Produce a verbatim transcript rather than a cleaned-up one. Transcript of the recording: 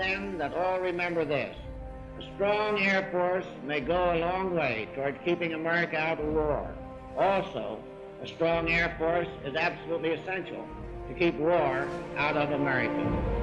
then that all remember this. A strong Air Force may go a long way toward keeping America out of war. Also, a strong Air Force is absolutely essential to keep war out of America.